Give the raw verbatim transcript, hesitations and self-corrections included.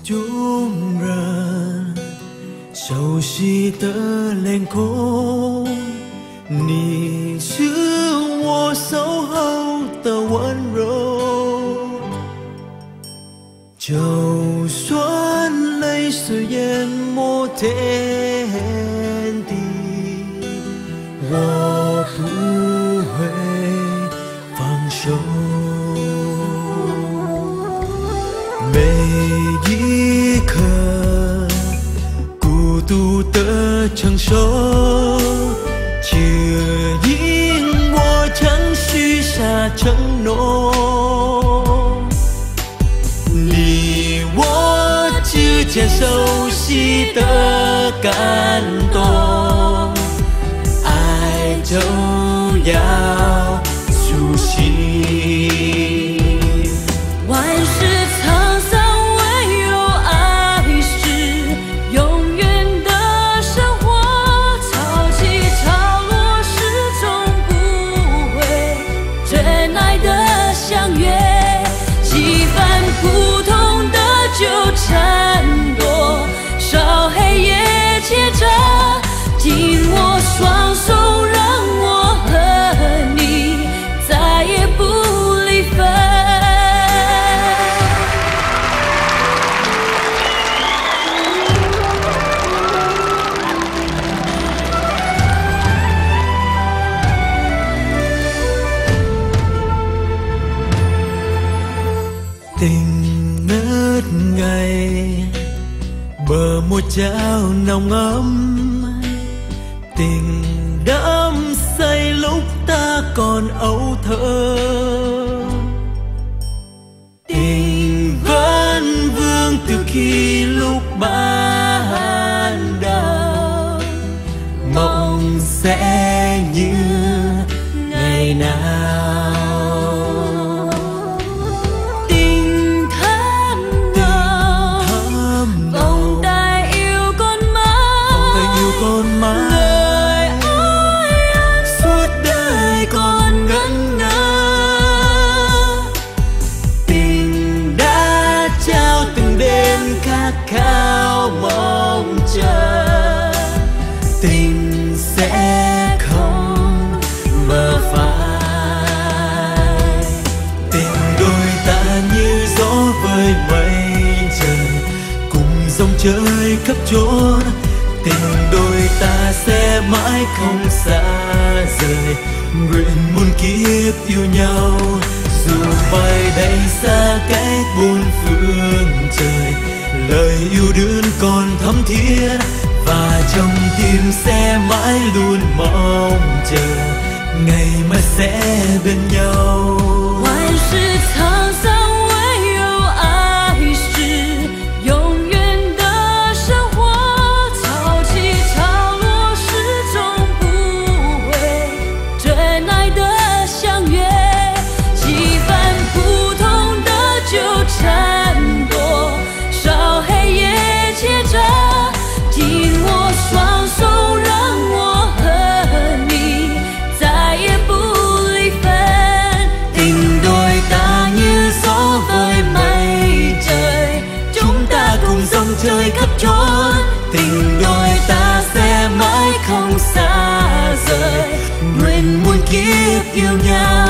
chung rần sầu si tơ lên cố你是我守候的温柔，就算泪水淹没天地，我不会放手。每一刻孤独的承受。却因我曾许下承诺，你我之间熟悉的感动，爱就要苏醒。 万事沧桑，唯有爱是永远的生活。潮起潮落，始终不会真爱的相约。几番普通的纠缠多，少黑夜牵着紧握双手，让我和你再也不离分。 Tình ngất ngây bờ môi trao nồng ấm, tình đắm say lúc ta còn ấu thơ, tình vẫn vương từ khi lúc ban đầu, mộng sẽ như ngày nào. Khao mong chờ tình sẽ không mơ phai, tình đôi ta như gió với mây trời cùng dòng chơi khắp chốn, tình đôi ta sẽ mãi không xa rời, nguyện muôn kiếp yêu nhau dù mai đây xa cách bốn phương trời. Lời yêu đương còn thắm thiết và trong tim sẽ mãi luôn mong chờ ngày mai sẽ bên nhau. 万事沧桑，唯有爱是永远的生活。潮起潮落，始终不会真爱的相约。几番普通的纠缠多，少黑夜牵着紧握双手，让我和你再也不离分。 Tình đôi ta như gió với mây trời, chúng ta cùng dòng chơi khắp chốn, tình đôi ta sẽ mãi không xa rời, nguyện muôn kiếp yêu nhau.